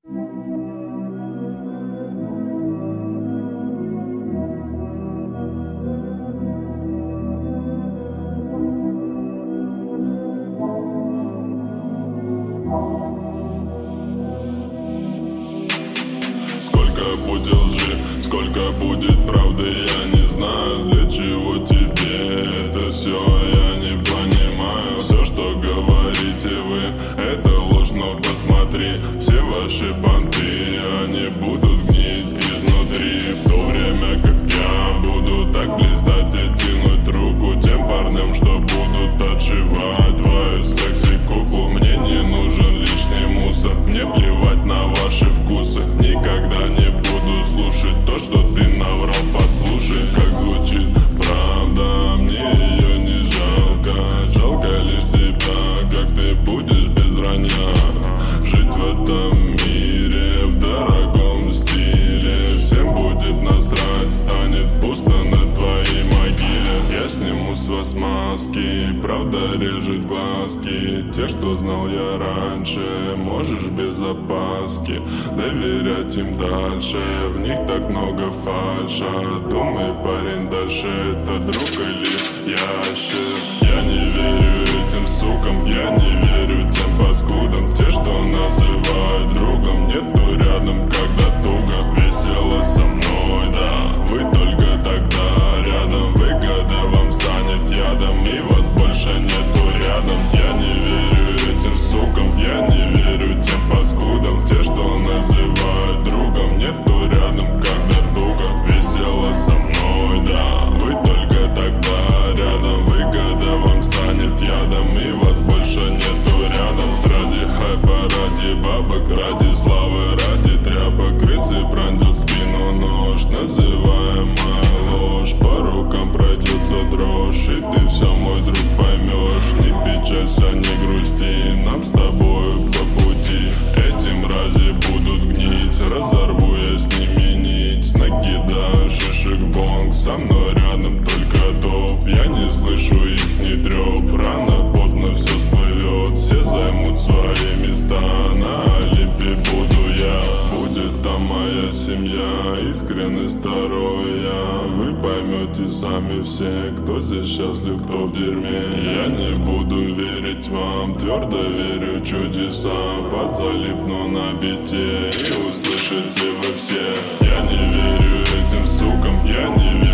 Сколько будет лжи, сколько будет правды, я не знаю. Для чего тебе это все, я не понимаю. Все, что говорите вы, это ложь, но посмотри. Все ваши понты, они будут гнить изнутри. В то время как я буду так блистать и тянуть руку тем парням, что будут отшивать твою секси-куклу. Мне не нужен лишний мусор, мне плевать на ваши вкусы. Никогда не буду слушать то, что ты наврал. Послушай, как звучит правда, мне ее не жалко. Жалко лишь тебя, как ты будешь без вранья жить в этом мире в дорогом стиле. Всем будет насрать, станет пусто на твоей могиле. Я сниму с вас маски, правда режет глазки. Те, что знал я раньше, можешь без опаски доверять им дальше. В них так много фальша. Думай, парень, дальше это друг или ящик. Я не верю этим сукам, я не верю тем паскудам. Те, что называют другом, нету рядом, когда туго. Весело со мной, да, вы только тогда рядом. Выгода вам станет ядом, и вас больше нету рядом. Я не верю этим сукам, я не верю тем паскудам. Те, что называют другом, нету рядом, когда туго. Весело со мной, да, вы только тогда рядом. Выгода вам станет ядом, и вас больше нету рядом. Ради хайпа, ради бабок, ради славы, ради тряпок. Крысы пронзят спину нож, называемая ложь. По рукам пройдется дрожь, и ты все, мой друг, поймешь. Не печалься, не грусти, нам с тобою по пути. Эти мрази будут гнить, разорву я с ними нить. Накидаю шишек в бонг, со мной рядом только топ. Я не слышу их ни трёп, рано поздно все всплывет. Все займут свои места, на Олимпе буду я. Будет там моя семья, искренность второй я. Вы поймете сами все, кто здесь счастлив, кто в дерьме. Я не буду верить вам, твердо верю в чудеса. Подзалипну на бите и услышите вы все. Я не верю этим сукам, я не верю